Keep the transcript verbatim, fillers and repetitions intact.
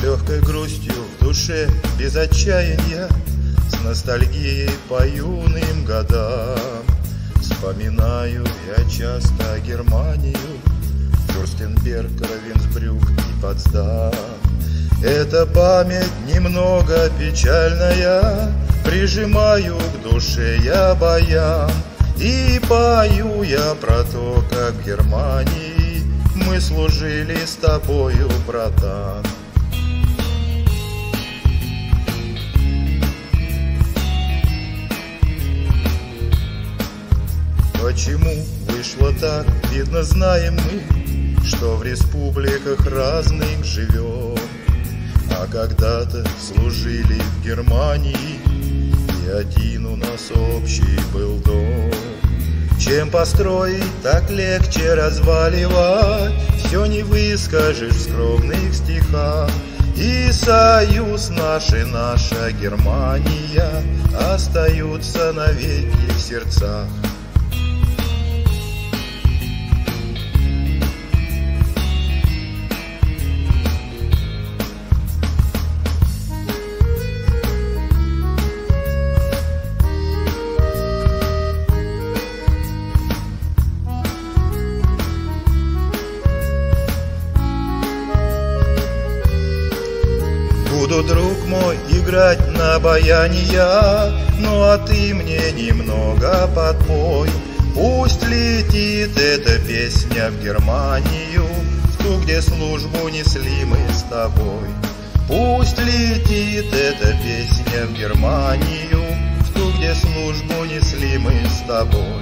легкой грустью в душе, без отчаяния, с ностальгией по юным годам. Вспоминаю я часто Германию, Фюрстенберг, Равенсбрюк и Потсдам. Эта память немного печальная, прижимаю к душе я баян. И пою я про то, как в Германии мы служили с тобою, братан. Почему вышло так, видно, знаем мы, что в республиках разных живем. А когда-то служили в Германии, и один у нас общий был дом. Чем построить, так легче разваливать, все не выскажешь в скромных стихах. И союз наш и наша Германия остаются навеки в сердцах. Буду, друг мой, играть на баяне я, ну а ты мне немного подпой. Пусть летит эта песня в Германию, в ту, где службу несли мы с тобой. Пусть летит эта песня в Германию, в ту, где службу несли мы с тобой.